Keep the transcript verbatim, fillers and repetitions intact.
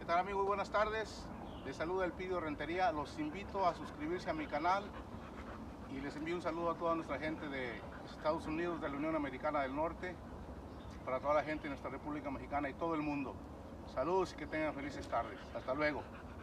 ¿Qué tal, amigos? Buenas tardes. Les saluda Elpidio Rentería. Los invito a suscribirse a mi canal y les envío un saludo a toda nuestra gente de Estados Unidos, de la Unión Americana del Norte, para toda la gente de nuestra República Mexicana y todo el mundo. Saludos y que tengan felices tardes. Hasta luego.